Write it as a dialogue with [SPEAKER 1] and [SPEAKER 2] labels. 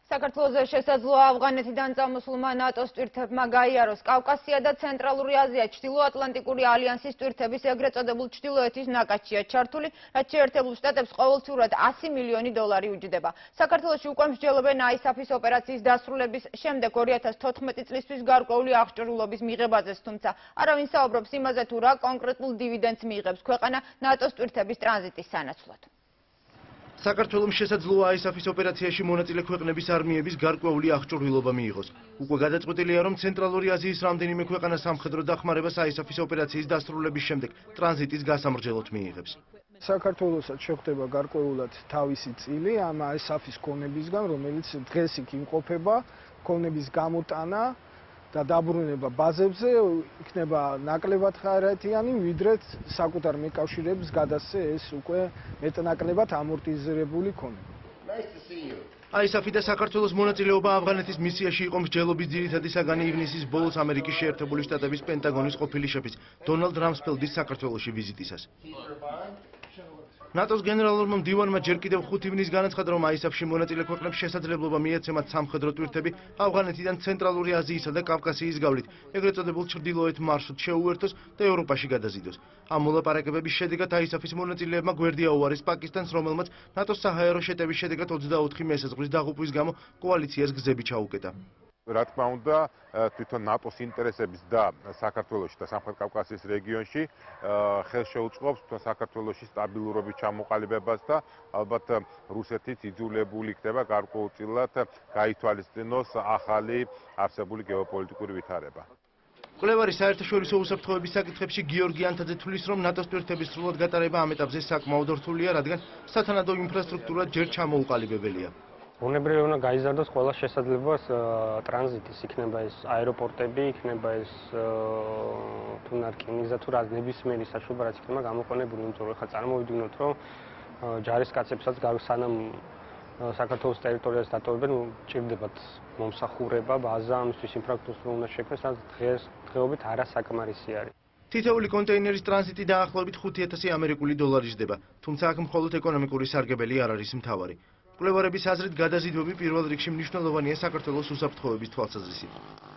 [SPEAKER 1] საქართველოზე შესაძლოა ავღანეთიდან წამოუსლმა ნატოს ტვირთებმა გაიაროს კავკასია და ცენტრალური აზია ჩრდილო ატლანტიკური ალიანსის ტვირთების ეგრეთ წოდებულ ჩდილოეთის ნაკადშია ჩართული, რაც შეერთებულ შტატებს ყოველთვიურად 100 მილიონი დოლარი უჯდება. საქართველოში უკვე მსჯელობენ აისაფის ოპერაციის დასრულების შემდეგ 2014 წლისთვის გარკვეული აღჭურვილობის მიღებაზეც, თუმცა არავინ საუბრობს იმაზე, თუ რა კონკრეტულ დივიდენდს მიიღებს ქვეყანა ნატოს ტვირთების ტრანზიტის სანაცვლოდ.
[SPEAKER 2] საქართველოს შესაძლოა აისაფის ოპერაციაში მონაწილე ქვეყნების არმიების გარკვეული აღჭურვილობა მიიღოს. უკვე გადაწყვეტილია, რომ ცენტრალური აზიის რამდენიმე ქვეყანა სამხედრო დახმარებას აისაფის ოპერაციის დასრულების შემდეგ ტრანზიტის გასამრჯელოდ მიიღებს.
[SPEAKER 3] საქართველოსაც შეხვდება გარკვეულად თავისი წილი ამ აისაფის კონებისგან, რომელიც დღეს იქ იმყოფება, კონების გამოტანა და დაბრუნება ბაზებზე იქნება ნაკლებად ხარათიანი, ვიდრე საკუთარ მეკავშირეებს გადასცე ეს უკვე მეტნაკლებად ამორტიზირებული კონები.
[SPEAKER 2] აისაფი და საქართველოს მონაწილეობა ავღანეთის მისიაში იყო მსჯელობის ძირითადი საგანი ივნისის ბოლოს ამერიკის შეერთებული შტატების პენტაგონის ყოფილი შეფის დონალდ რამსფელდის საქართველოში ვიზიტისას. ნატოს გენერალურმა მდივანმა ჯერ კიდევ 5 ივნის განაცხადა, რომ აისაფში მონაწილე ქვეყნებს შესაძლებლობა მიეცემათ სამხედრო ტვირთები ავღანეთიდან ცენტრალური აზიისა და კავკასიის გავლით, ეგრეთ წოდებულ ჩრდილოეთ მარშრუტ შეუერთოს და ევროპაში გადაზიდოს. ამ მოლაპარაკებების შედეგად აისაფის მონაწილეებმა გვერდი აუარეს პაკისტანს, რომელმაც ნატოს საჰაერო შეტევის შედეგად 24 მესაზღვრით დაღუპვის გამო კოალიციას გზები ჩაუკეტა.
[SPEAKER 4] რა თქმა უნდა, თვითონ ნატოს ინტერესების და საქართველოში და სამხრეთ კავკასიის რეგიონში ხელშეუწყობს საქართველოში სტაბილურობის ჩამოყალიბებას და ალბათ რუსეთით იძულებული იქნება გარკვეულწილად გაითვალისწინოს ახალი არსებული გეოპოლიტიკური ვითარება.
[SPEAKER 2] მკვლევარი საერთაშორისო უსაფრთხოების საკითხებში გიორგი ანთაძე თვლის, რომ ნატოს ტვირთების სრულად გატარება ამ ეტაპზე საკმაოდ რთულია, რადგან სათანადო ინფრასტრუქტურა ჯერ ჩამოუყალიბებელია.
[SPEAKER 5] უნებრივია უნდა გაიზარდოს ყველა შესაძლებლობას ტრანზიტის, იქნება ეს აეროპორტები, იქნება ეს რკინიგზა თუ რაც ნებისმიერი საშუალება, რაც იქნება გამოყენებული, იმიტომ რომ ხა წარმოვიდგინოთ, რომ ჯარისკაცებსაც სანამ საქართველოს ტერიტორიას დატოვებენ, ჭირდებათ მომსახურება, ბაზა, ამისთვის ინფრასტრუქტურა უნდა შექმნას, რაც დღეობით არასაკმარისი არის.
[SPEAKER 2] თითოეული კონტეინერის ტრანზიტი დაახლოებით 5000 ამერიკული დოლარი ჯდება, თუმცა აქ მხოლოდ ეკონომიკური სარგებელი არ არის მთავარი. მკვლევარების აზრით გადაზიდვები პირველ რიგში მნიშვნელოვანია საქართველოს უსაფრთხოების თვალსაზრისით.